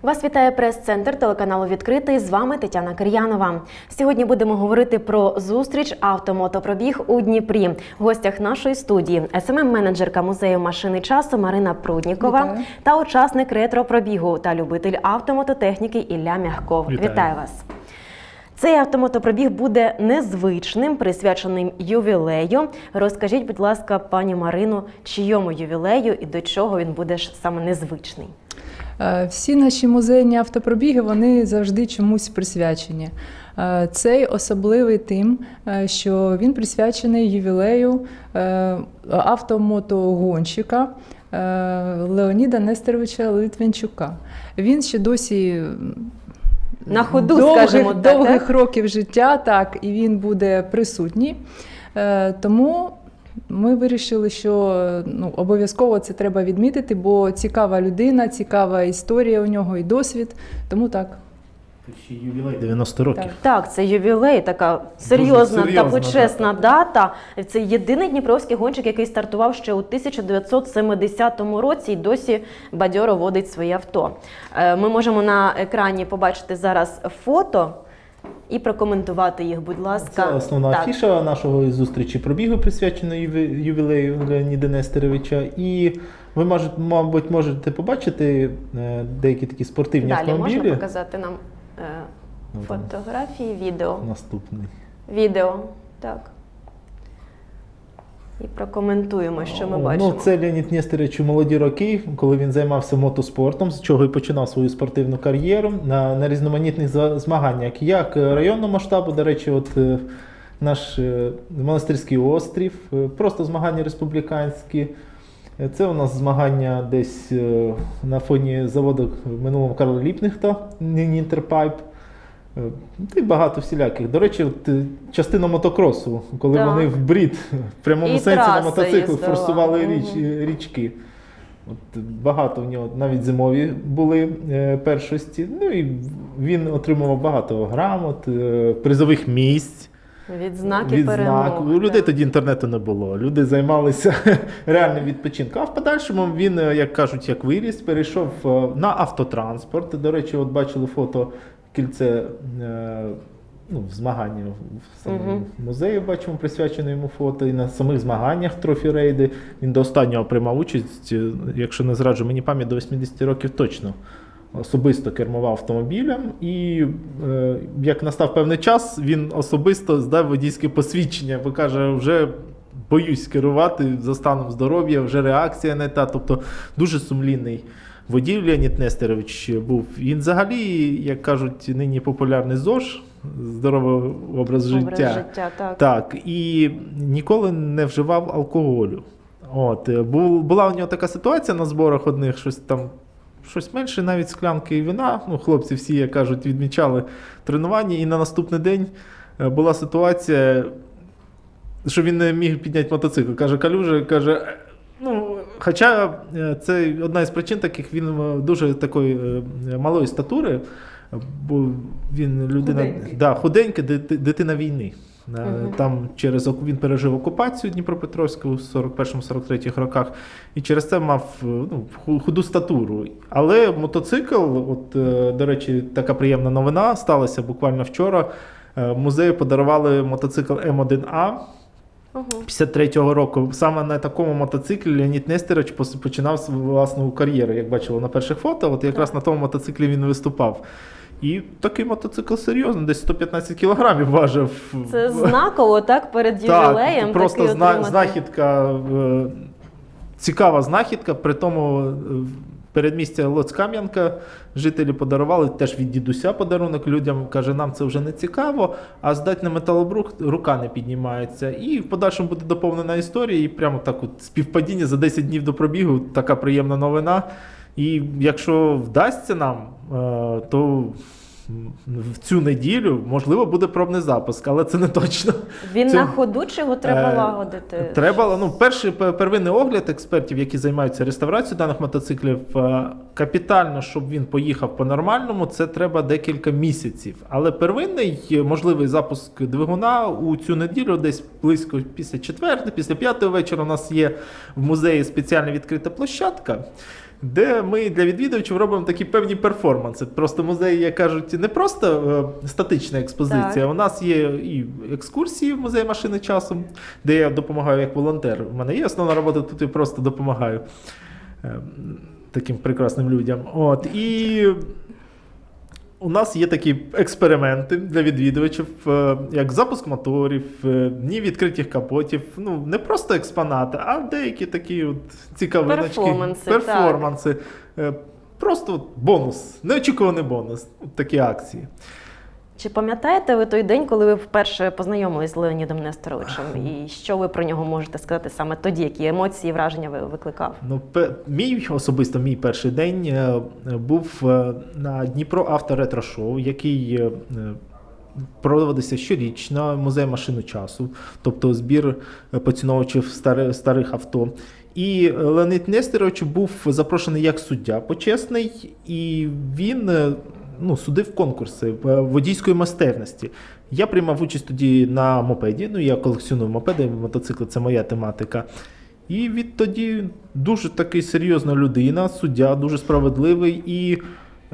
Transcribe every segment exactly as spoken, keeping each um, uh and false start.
Вас вітає прес-центр телеканалу «Відкритий». З вами Тетяна Кир'янова. Сьогодні будемо говорити про зустріч «Автомотопробіг» у Дніпрі. В гостях нашої студії ес ем ем-менеджерка музею машини часу Марина Пруднікова. Вітаю. Та учасник ретро-пробігу та любитель автомототехніки Ілля Мягков. Вітаю. Вітаю вас! Цей автомотопробіг буде незвичним, присвяченим ювілею. Розкажіть, будь ласка, пані Марино, чийому ювілею і до чого він буде ж саме незвичний? Всі наші музейні автопробіги, вони завжди чомусь присвячені. Цей особливий тим, що він присвячений ювілею автомотогонщика Леоніда Нестеровича Литвинчука. Він ще досі на ходу, довгих, скажімо так, довгих так? років життя, так, і він буде присутній. Тому ми вирішили, що ну, обов'язково це треба відмітити, бо цікава людина, цікава історія у нього і досвід, тому так. Ще ювілей дев'яносто років. Так. Так, це ювілей, така серйозна, серйозна та почесна дата. Це єдиний дніпровський гонщик, який стартував ще у тисяча дев'ятсот семидесятому році і досі бадьоро водить своє авто. Ми можемо на екрані побачити зараз фото і прокоментувати їх, будь ласка. Це основна так. афіша нашого зустрічі пробігу, присвяченої ювілею Леоніда Нестеровича. І ви, мабуть, можете побачити деякі такі спортивні Далі автомобілі. можна показати нам е, фотографії, відео. Наступний. Відео, так. І прокоментуємо, що ми бачимо. Ну, це Леонід Нестерович у молоді роки, коли він займався мотоспортом, з чого і починав свою спортивну кар'єру на, на різноманітних змаганнях. Як районного масштабу, до речі, от наш Монастирський острів, просто змагання республіканські. Це у нас змагання десь на фоні заводу в минулому Карла Ліпкнехта, нині Інтерпайп. І багато всіляких. До речі, от, частина мотокросу, коли да. вони в брід, в прямому і сенсі на мотоцикл форсували угу. річ, річки. От, багато в нього, навіть зимові були е, першості. Ну і він отримував багато грамот, е, призових місць. Відзнаки Відзнак. перемог. У людей тоді інтернету не було. Люди займалися реальним відпочинком. А в подальшому він, як кажуть, як виріс, перейшов на автотранспорт. До речі, от бачили фото кільце ну, змагання в самому uh-huh. музеї, бачимо, присвячено йому фото, і на самих змаганнях трофі-рейди. Він до останнього приймав участь, якщо не зраджу мені пам'ять, до вісімдесят років точно. Особисто кермував автомобілем і, е, як настав певний час, він особисто здав водійське посвідчення, бо каже, вже боюсь керувати за станом здоров'я, вже реакція не та, тобто дуже сумлінний водій Леонід Нестерович був. Він взагалі, як кажуть, нині популярний ЗОЖ, здоровий образ життя. Образ життя, так. Так, і ніколи не вживав алкоголю. От, була у нього така ситуація на зборах одних, щось там, щось менше, навіть склянки вина. Ну, хлопці всі, як кажуть, відмічали тренування, і на наступний день була ситуація, що він не міг підняти мотоцикл. Каже, калюжа, каже, ну, хоча це одна із причин таких, він дуже такої малої статури, бо він людина худенький, да, худенька, дитина війни. Uh-huh. Там через він пережив окупацію Дніпропетровську у сорок першому сорок третьому роках і через це мав ну, худу статуру. Але мотоцикл, от, до речі, така приємна новина сталася буквально вчора. Музею подарували мотоцикл М один А п'ятдесят третього року. Саме на такому мотоциклі Леонід Нестерович починав свою власну кар'єру, як бачили на перших фото. От якраз на тому мотоциклі він виступав. І такий мотоцикл серйозний, десь сто п'ятнадцять кілограмів важив. Це знаково, так, перед ювілеєм. Так, просто зна- знахідка, е- цікава знахідка, при тому е- передмістя Лоцьк-Кам'янка жителі подарували, теж від дідуся подарунок людям, каже, нам це вже не цікаво, а здати на металобрухт рука не піднімається. І в подальшому буде доповнена історія, і прямо так от співпадіння за десять днів до пробігу, така приємна новина. І якщо вдасться нам, то в цю неділю, можливо, буде пробний запуск, але це не точно. Він Цю... на ходу, чи його треба лагодити? Треба, ну, перший первинний огляд експертів, які займаються реставрацією даних мотоциклів, капітально, щоб він поїхав по-нормальному, це треба декілька місяців. Але первинний можливий запуск двигуна у цю неділю, десь близько після четвертої, після п'ятої вечора у нас є в музеї спеціальна відкрита площадка. де ми для відвідувачів робимо такі певні перформанси. Просто музей, як кажуть, не просто е, статична експозиція. Так. У нас є і екскурсії в музеї машини часу, де я допомагаю як волонтер. У мене є основна робота, тут я просто допомагаю е, таким прекрасним людям. От, і у нас є такі експерименти для відвідувачів, е, як запуск моторів, е, дні відкритих капотів. Ну, не просто експонати, а деякі такі от цікавиночки. Перформанси, перформанси. Е, Просто от бонус, неочікуваний бонус. От такі акції. Чи пам'ятаєте ви той день, коли ви вперше познайомились з Леонідом Несторовичем? І що ви про нього можете сказати саме тоді? Які емоції, враження ви викликав? Ну, пе- мій особисто мій перший день е, був е, на Дніпро Авто Ретро Шоу, який е, проводився щорічно в музеї машини часу, тобто збір поціновувачів старих, старих авто. І Леонід Нестерович був запрошений як суддя почесний, і він е, ну, судив конкурси е, водійської майстерності. Я приймав участь тоді на мопеді, ну я колекціоную мопеди, мотоцикли – це моя тематика. І відтоді дуже такий серйозна людина, суддя, дуже справедливий, і е,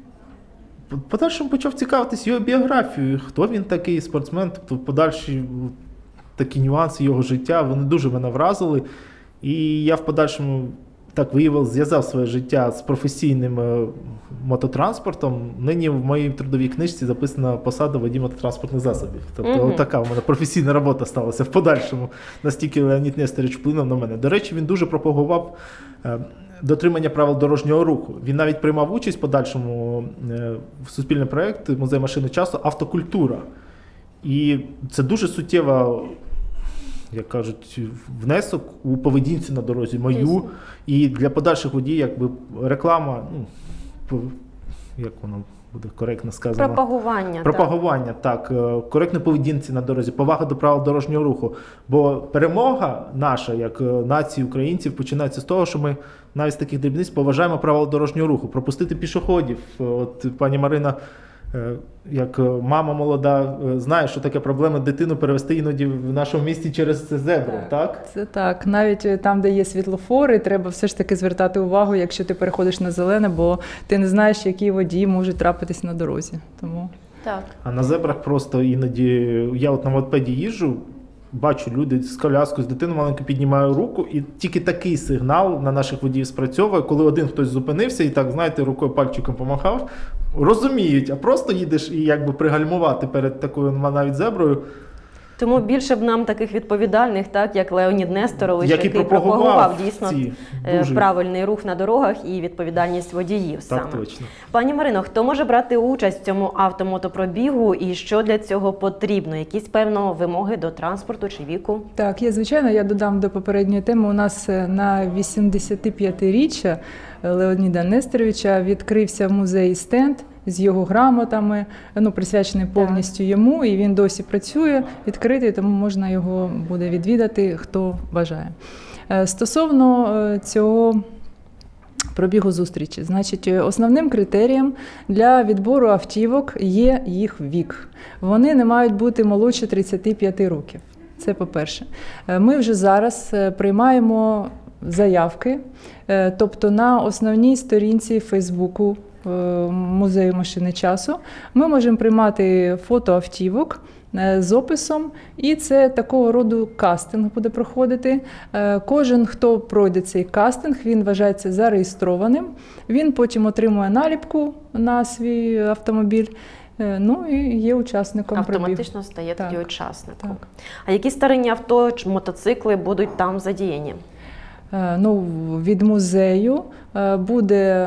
в подальшому почав цікавитись його біографією, хто він такий, спортсмен, тобто подальші такі нюанси його життя, вони дуже мене вразили. І я в подальшому так виявив, зв'язав своє життя з професійним е, мототранспортом. Нині в моїй трудовій книжці записана посада водій мототранспортних засобів. Тобто Мгм. така у мене професійна робота сталася в подальшому. Настільки Леонід Нестерович вплинув на мене. До речі, він дуже пропагував е, дотримання правил дорожнього руху. Він навіть приймав участь в подальшому е, в суспільний проєкт «Музей машини часу» «Автокультура». І це дуже суттєва, як кажуть, внесок у поведінці на дорозі мою. Дійсно. І для подальших водіїв, якби реклама, ну, по- як воно буде коректно сказано? Пропагування. Пропагування, так. е, Коректної поведінці на дорозі, повага до правил дорожнього руху. Бо перемога наша, як е, нації українців, починається з того, що ми навіть з таких дрібниць поважаємо правила дорожнього руху. Пропустити пішоходів. Е, От пані Марина, е, як е, мама молода, е, знає, що таке проблема дитину перевести іноді в нашому місті через зебру, так? так? Це так. Навіть е, там, де є світлофори, треба все ж таки звертати увагу, якщо ти переходиш на зелене, бо ти не знаєш, які водії можуть трапитись на дорозі. Тому Так. А на зебрах просто іноді, я от на мотопеді їжджу, бачу, люди з коляскою, з дитиною маленькою піднімають руку, і тільки такий сигнал на наших водіїв спрацьовує, коли один хтось зупинився і так, знаєте, рукою пальчиком помахав, розуміють, а просто їдеш і якби пригальмувати перед такою навіть зеброю, Тому більше б нам таких відповідальних, так як Леонід Несторович, який який пропагував пропагував дійсно ці е, дуже... правильний рух на дорогах і відповідальність водіїв Так, саме. точно. Пані Марино, хто може брати участь в цьому автомотопробігу і що для цього потрібно? Якісь, певно, вимоги до транспорту чи віку? так, є, звичайно, я додам до попередньої теми. У нас е, на вісімдесятип'ятиріччя Леоніда Нестеровича відкрився в музеї стенд з його грамотами, ну, присвячений повністю йому, і він досі працює, відкритий, тому можна його буде відвідати, хто бажає. Е, Стосовно е, цього пробігу зустрічі, значить, е, основним критерієм для відбору автівок є їх вік. Вони не мають бути молодше тридцяти п'яти років. Це по-перше. Е, Ми вже зараз е, приймаємо заявки, е, тобто на основній сторінці Фейсбуку е, музею машини часу ми можемо приймати фото автівок е, з описом, і це такого роду кастинг буде проходити. Е, Кожен, хто пройде цей кастинг, він вважається зареєстрованим, він потім отримує наліпку на свій автомобіль, е, ну і є учасником пробігу. Автоматично стає тоді Так, учасником. так. А які старинні авто чи мотоцикли будуть там задіяні? Е, Ну, від музею е, буде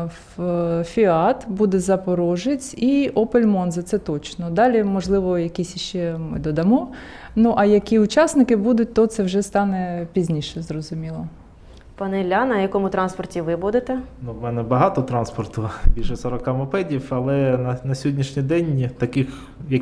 е, Фіат, буде Запорожець і Opel Monza, це точно. Далі, можливо, якісь ще ми додамо. Ну, а які учасники будуть, то це вже стане пізніше, зрозуміло. Пане Ілля, на якому транспорті ви будете? Ну, в мене багато транспорту, більше сорока мопедів, але на, на сьогоднішній день таких, які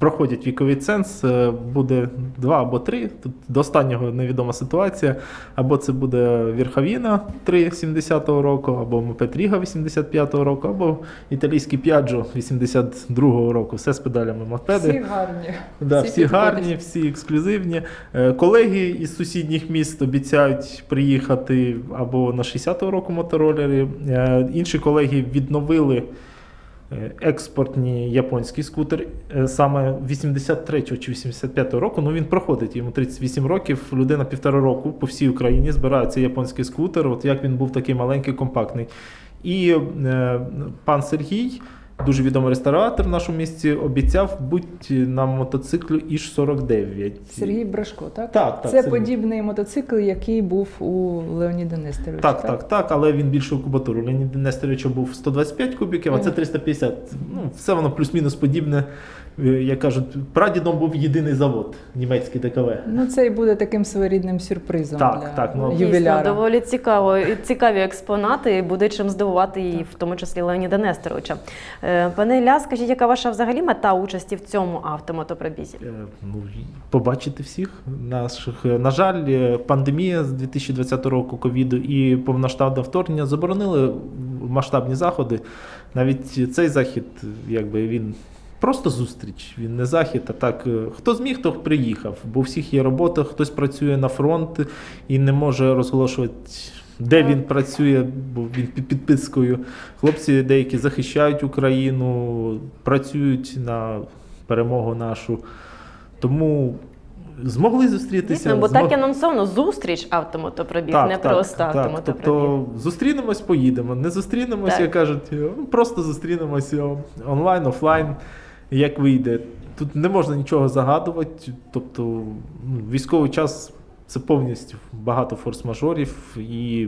проходять віковий ценз, е, буде два або три. Тут до останнього невідома ситуація. Або це буде Верховіна три сімдесятого року, або мопед Ріга вісімдесят п'ятого року, або італійський П'яджо вісімдесят другого року. Все з педалями мопеди. Всі гарні. Да, всі підходять. гарні, всі ексклюзивні. Е, Колеги із сусідніх міст обіцяють приїхати або на шістдесятого року моторолери. Е, Інші колеги відновили е, експортні японський скутер е, саме вісімдесят третього чи вісімдесят п'ятого року. Ну він проходить, йому тридцять вісім років, людина півтора року по всій Україні збирає цей японський скутер, от як він був такий маленький, компактний. І е, пан Сергій, дуже відомий реставратор в нашому місті, обіцяв бути на мотоциклі І Ж сорок дев'ять. Сергій Брашко, так? Так, так. Це Сергій. подібний мотоцикл, який був у Леоніда Нестеровича. Так, так, так, але він більшого кубатуру. Леоніда Нестеровича був сто двадцять п'ять кубіків, а це триста п'ятдесят. Ну, все воно плюс-мінус подібне. Е, Як кажуть, прадідом був єдиний завод, німецький Д К В. Ну, це і буде таким своєрідним сюрпризом Так, для так, ну, Дійсно, ювіляра. доволі цікаво, і цікаві експонати, і буде чим здивувати і в тому числі Леоніда Нестеровича. Е, Пане Ілля, скажіть, яка ваша взагалі мета участі в цьому автомотопробізі? Е, Ну, і побачити всіх наших. Е, На жаль, е, пандемія з дві тисячі двадцятого року, ковіду і повноштабне вторгнення заборонили масштабні заходи. Навіть цей захід, якби він просто зустріч, він не захід, а так, е, хто зміг, хто приїхав, бо у всіх є робота, хтось працює на фронт і не може розголошувати, де він працює, бо він під підпискою. Хлопці деякі захищають Україну, працюють на перемогу нашу. Тому змогли зустрітися. Дійсно, бо змог- так і анонсовано, зустріч автомотопробіг, не просто так. автомотопробіг. Тобто зустрінемось, поїдемо. Не зустрінемось, Так. як кажуть, ну, просто зустрінемося онлайн, офлайн, як вийде. Тут не можна нічого загадувати. Тобто ну, військовий час це повністю багато форс-мажорів. І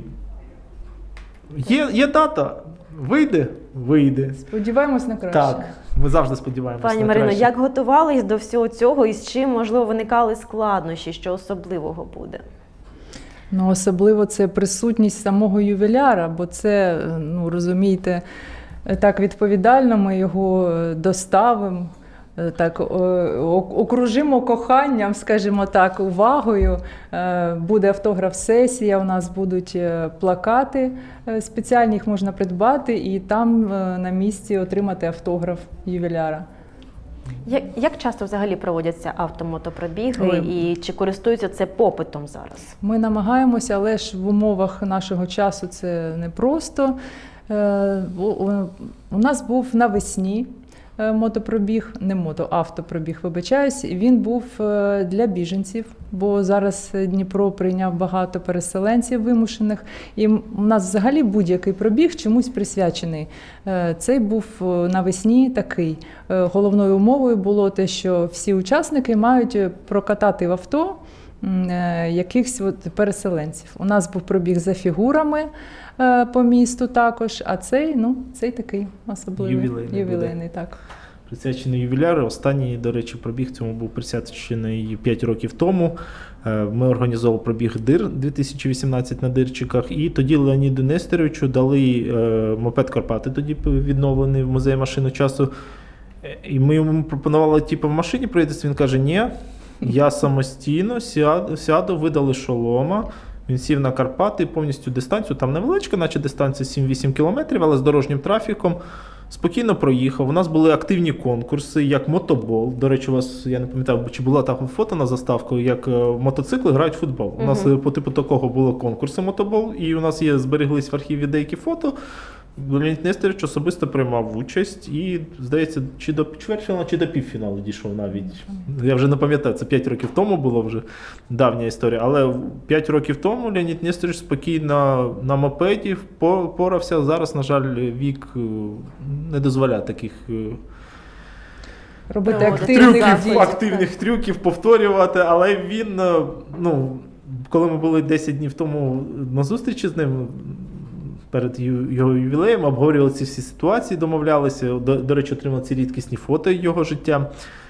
є, є дата. Вийде, вийде. Сподіваємось на краще. Так, ми завжди сподіваємося. Пані на Марино, краще. як готувались до всього цього і з чим, можливо, виникали складнощі, що особливого буде? Ну, особливо це присутність самого ювіляра, бо це, ну, розумієте, так відповідально ми його доставимо, так о- о- окружимо коханням, скажімо так, увагою. Е, Буде автограф-сесія, у нас будуть е, плакати е, спеціальні, їх можна придбати і там е, на місці отримати автограф ювіляра. Як, як часто взагалі проводяться автомотопробіги Ой. і чи користуються це попитом зараз? Ми намагаємося, але ж в умовах нашого часу це непросто. Е, у- у- У нас був навесні е, мотопробіг, не мото, автопробіг, вибачаюсь. Він був е, для біженців, бо зараз Дніпро прийняв багато переселенців вимушених. І м- у нас взагалі будь-який пробіг чомусь присвячений. Е, Цей був е, навесні такий. Е, Головною умовою було те, що всі учасники мають прокатати в авто м, е, якихось от переселенців. У нас був пробіг за фігурами е, по місту також, а цей, ну, цей такий особливий. Ювілейний Ювілейний, так. Присвячений ювіляру. Останній, до речі, пробіг цьому був присвячений п'ять років тому. Е, Ми організовували пробіг ДИР дві тисячі вісімнадцять на дирчиках. І тоді Леоніду Нестеровичу дали е, мопед Карпати, тоді відновлений в музеї машини часу. Е, І ми йому пропонували типу, в машині проїхатися. Він каже, ні, я самостійно сяду, сяду, видали шолома. Він сів на Карпати, повністю дистанцію, там невеличка, наче дистанція сім-вісім кілометрів, але з дорожнім трафіком. Спокійно проїхав. У нас були активні конкурси, як мотобол. До речі, у вас, я не пам'ятаю, чи була там фото на заставку, як е, мотоцикли грають в футбол. У нас Мгм. е, по типу такого було конкурси мотобол, і у нас є, збереглись в архіві деякі фото. Леонід Нестерович особисто приймав участь і, здається, чи до чвертьфіналу, чи до півфіналу дійшов навіть. Я вже не пам'ятаю, це п'ять років тому було вже давня історія. Але п'ять років тому Леонід Нестерович спокійно на мопеді порався. Зараз, на жаль, вік е, не дозволяє таких е, Робити Трюків, активних так, дій. так. активних трюків повторювати, але він, е, ну, коли ми були десять днів тому на зустрічі з ним, перед ю- його ювілеєм, обговорювали ці всі ситуації, домовлялися, до, до речі, отримали ці рідкісні фото його життя.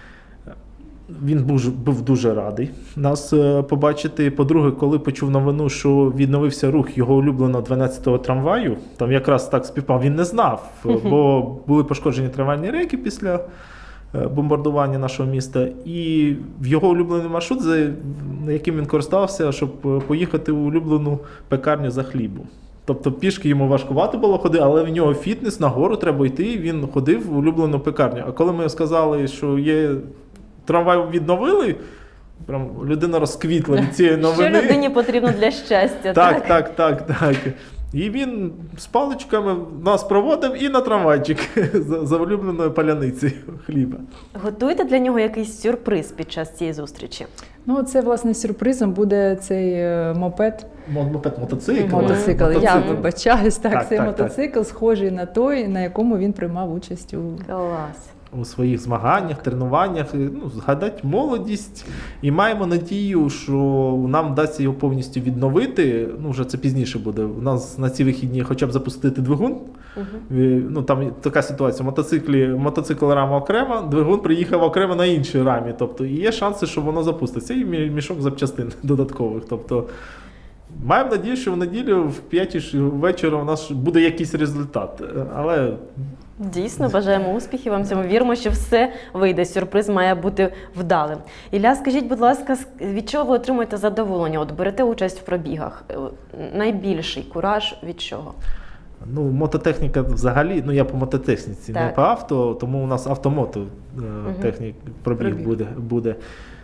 Він був, був дуже радий нас е, побачити. По-друге, коли почув новину, що відновився рух його улюбленого дванадцятого трамваю, там якраз так співпав, він не знав, бо були пошкоджені трамвайні рейки після бомбардування нашого міста. І в його улюблений маршрут, за яким він користався, щоб поїхати в улюблену пекарню за хлібом. Тобто пішки йому важкувато було ходити, але в нього фітнес, нагору треба йти, і він ходив в улюблену пекарню. А коли ми сказали, що є трамвай відновили, прям людина розквітла від цієї новини. Що людині потрібно для щастя, так? Так, так, так, так. І він з паличками нас проводив і на трамвайчик за, за улюбленою паляницею хліба. Готуєте для нього якийсь сюрприз під час цієї зустрічі? Ну, це, власне, сюрпризом буде цей е, мопед. Мопед, мотоцикл. Мотоцикл. Мотоцикл. Я вибачаюсь, так, Так, цей так, мотоцикл схожий на той, на якому він приймав участь у... Клас. У своїх змаганнях, тренуваннях, ну, згадати молодість. І маємо надію, що нам вдасться його повністю відновити. Ну, вже це пізніше буде. У нас на ці вихідні хоча б запустити двигун. Угу. Ну, там така ситуація. Мотоциклі, мотоцикл рама окремо, двигун приїхав окремо на іншій рамі. Тобто, і є шанси, що воно запуститься. І мішок запчастин додаткових. Тобто, маємо надію, що в неділю в п'ятій вечора у нас буде якийсь результат. Але дійсно, бажаємо успіхів вам цьому. Віримо, що все вийде. Сюрприз має бути вдалим. Ілля, скажіть, будь ласка, від чого ви отримуєте задоволення? От берете участь в пробігах. Найбільший кураж від чого? Ну, мототехніка взагалі, ну я по мототехніці, так. не по авто, тому у нас автомото угу. технік пробіг, пробіг. Буде, буде.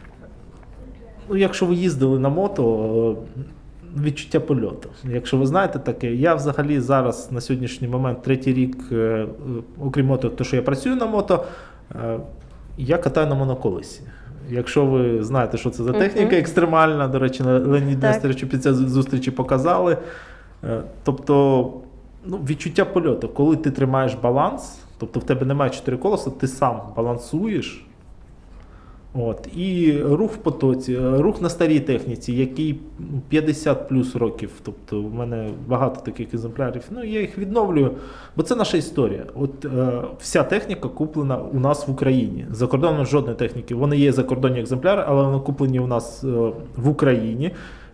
Ну, якщо ви їздили на мото, відчуття польоту. Якщо ви знаєте таке, я взагалі зараз на сьогоднішній момент, третій рік, окрім мото, то що я працюю на мото, я катаю на моноколесі. Якщо ви знаєте, що це за техніка uh-huh. екстремальна, до речі, Леонід Нестерович під ці зустрічі показали. Тобто, ну, відчуття польоту, коли ти тримаєш баланс, тобто в тебе немає чотири колеса, ти сам балансуєш. От, і рух в потоці, рух на старій техніці, який п'ятдесят плюс років, тобто в мене багато таких екземплярів, ну я їх відновлюю, бо це наша історія. От е, вся техніка куплена у нас в Україні, за кордоном жодної техніки, вони є закордонні екземпляри, але вони куплені у нас е, в Україні.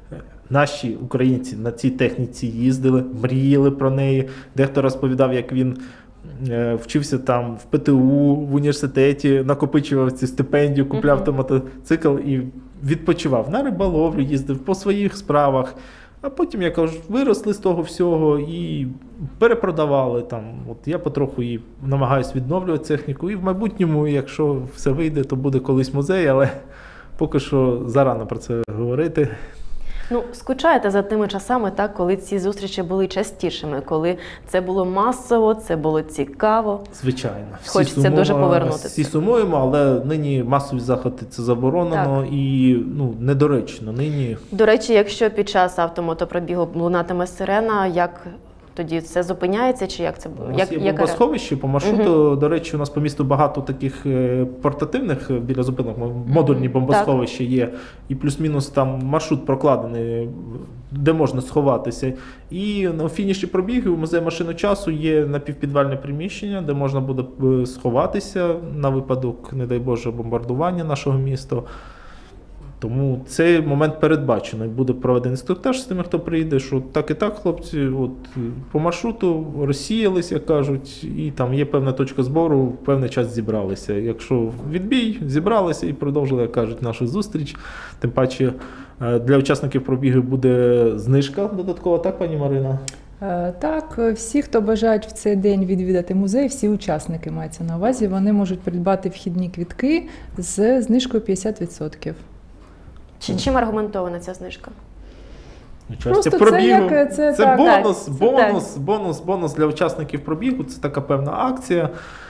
Наші українці на цій техніці їздили, мріяли про неї, дехто розповідав, як він вчився там в ПТУ, в університеті, накопичував ці стипендію, купляв uh-huh. там мотоцикл і відпочивав. На риболовлю їздив, по своїх справах. А потім, я кажу, виросли з того всього і перепродавали там. От я потроху і намагаюся відновлювати техніку. І в майбутньому, якщо все вийде, то буде колись музей, але поки що зарано про це говорити. Ну, скучаєте за тими часами, так, коли ці зустрічі були частішими, коли це було масово, це було цікаво? Звичайно. Всі Хочеться сумуємо, дуже повернутися. Всі сумуємо, але нині масові заходи це заборонено так. і ну, недоречно. Нині... До речі, якщо під час автомотопробігу лунатиме сирена, як тоді це зупиняється, чи як це буде? У нас є бомбосховище по маршруту. Угу. До речі, у нас по місту багато таких портативних біля зупинок, модульні бомбосховища так. є. І плюс-мінус там маршрут прокладений, де можна сховатися. І на фініші пробігу у музеї машини часу є напівпідвальне приміщення, де можна буде сховатися на випадок, не дай Боже, бомбардування нашого міста. Тому цей момент передбачений. Буде проведений інструктаж з тими, хто прийде, що так і так, хлопці, от, по маршруту розсіялись, як кажуть, і там є певна точка збору, в певний час зібралися. Якщо відбій, зібралися і продовжили, як кажуть, нашу зустріч. Тим паче для учасників пробігу буде знижка додаткова, так, пані Марина? Так, всі, хто бажають в цей день відвідати музей, всі учасники мається на увазі, вони можуть придбати вхідні квитки з знижкою п'ятдесят відсотків. Чи, чим аргументована ця знижка? Просто це, це, як, це, це так, бонус, так, бонус, так. бонус, бонус для учасників пробігу, це така певна акція.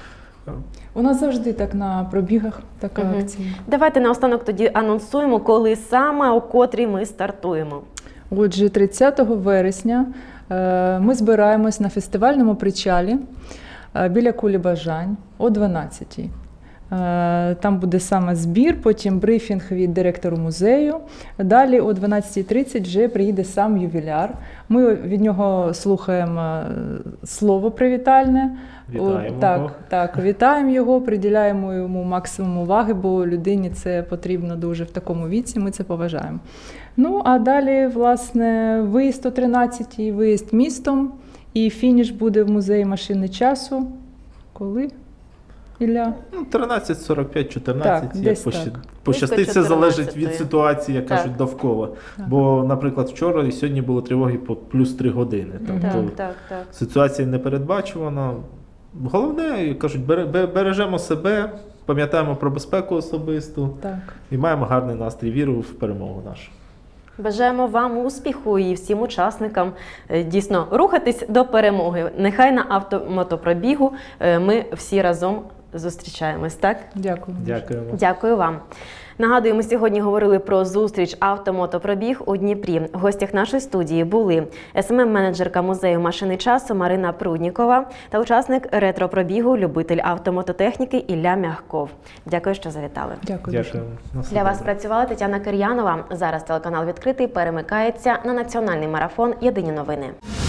У нас завжди так на пробігах така угу. акція. Давайте наостанок тоді анонсуємо, коли саме, о котрій ми стартуємо. Отже, тридцятого вересня ми збираємось на фестивальному причалі біля Кулі Бажань о дванадцятій. Там буде саме збір, потім брифінг від директору музею. Далі о дванадцятій тридцять вже приїде сам ювіляр. Ми від нього слухаємо слово привітальне. Вітаємо так, його. Так, вітаємо його, приділяємо йому максимум уваги, бо людині це потрібно дуже в такому віці, ми це поважаємо. Ну, а далі, власне, виїзд о тринадцятій, виїзд містом, і фініш буде в музеї машини часу. Коли? Ілля? Ну, тринадцять сорок п'ять чотирнадцять, Так, як десь пощ- так. пощастить, Близько все залежить від чотирнадцятої. ситуації, як Так. кажуть, довкола. Так. Бо, наприклад, вчора і сьогодні були тривоги по плюс три години. Тобто Так, так, так. ситуація не передбачувана. Головне, як кажуть, бере- бе- бережемо себе, пам'ятаємо про безпеку особисту Так. і маємо гарний настрій, віру в перемогу нашу. Бажаємо вам успіху і всім учасникам е, дійсно рухатись до перемоги. Нехай на автомотопробігу е, ми всі разом зустрічаємось, так? Дякую. Дякуємо. Дякую вам. Нагадую, ми сьогодні говорили про зустріч автомотопробіг у Дніпрі. В гостях нашої студії були ес ем ем-менеджерка музею машини часу Марина Пруднікова та учасник ретропробігу, любитель автомототехніки Ілля Мягков. Дякую, що завітали. Дякую. дуже. Дякуємо. На все Для вас добре. працювала Тетяна Кир'янова. Зараз телеканал «Відкритий» перемикається на національний марафон «Єдині новини».